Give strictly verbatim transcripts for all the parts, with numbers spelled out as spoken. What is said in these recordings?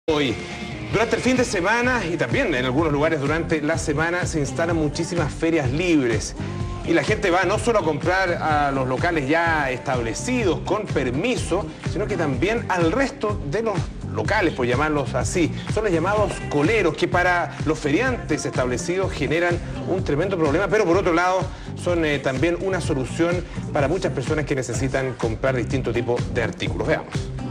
Hoy, durante el fin de semana y también en algunos lugares durante la semana se instalan muchísimas ferias libres y la gente va no solo a comprar a los locales ya establecidos con permiso, sino que también al resto de los locales, por llamarlos así. Son los llamados coleros, que para los feriantes establecidos generan un tremendo problema, pero por otro lado son eh, también una solución para muchas personas que necesitan comprar distintos tipos de artículos. Veamos.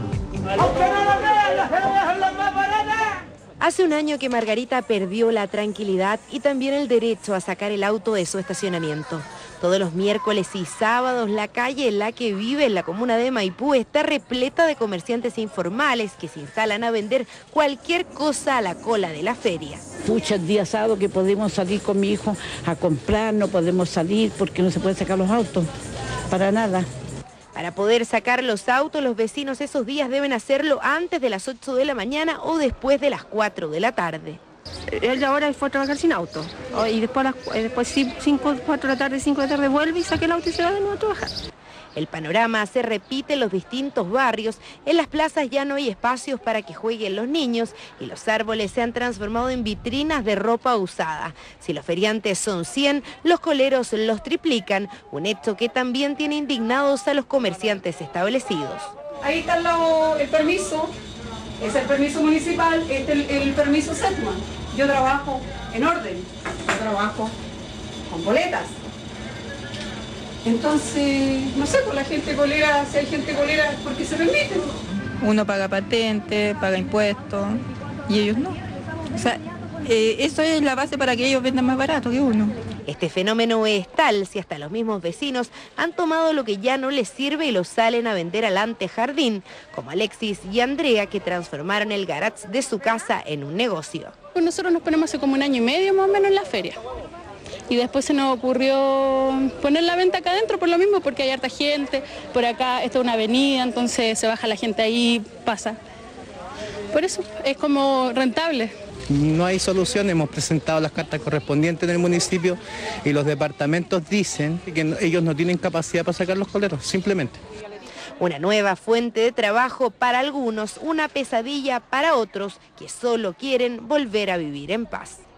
Hace un año que Margarita perdió la tranquilidad y también el derecho a sacar el auto de su estacionamiento. Todos los miércoles y sábados la calle en la que vive en la comuna de Maipú está repleta de comerciantes informales que se instalan a vender cualquier cosa a la cola de la feria. Muchos días sábados que podemos salir con mi hijo a comprar, no podemos salir porque no se pueden sacar los autos, para nada. Para poder sacar los autos, los vecinos esos días deben hacerlo antes de las ocho de la mañana o después de las cuatro de la tarde. Él ahora fue a trabajar sin auto. Y después, después cinco, cuatro de la tarde, cinco de la tarde vuelve y saca el auto y se va de nuevo a trabajar. El panorama se repite en los distintos barrios. En las plazas ya no hay espacios para que jueguen los niños y los árboles se han transformado en vitrinas de ropa usada. Si los feriantes son cien, los coleros los triplican, un hecho que también tiene indignados a los comerciantes establecidos. Ahí está lo, el permiso, es el permiso municipal, este es el, el permiso Setman. Yo trabajo en orden, yo trabajo con boletas. Entonces, no sé, pues la gente colera, si hay gente colera, ¿por qué se permite? Uno paga patente, paga impuestos y ellos no. O sea, eh, eso es la base para que ellos vendan más barato que uno. Este fenómeno es tal si hasta los mismos vecinos han tomado lo que ya no les sirve y lo salen a vender al antejardín, como Alexis y Andrea, que transformaron el garage de su casa en un negocio. Pues nosotros nos ponemos hace como un año y medio más o menos en la feria. Y después se nos ocurrió poner la venta acá adentro por lo mismo, porque hay harta gente, por acá esta es una avenida, entonces se baja la gente ahí, pasa. Por eso es como rentable. No hay solución, hemos presentado las cartas correspondientes en el municipio y los departamentos dicen que ellos no tienen capacidad para sacar los coleros, simplemente. Una nueva fuente de trabajo para algunos, una pesadilla para otros que solo quieren volver a vivir en paz.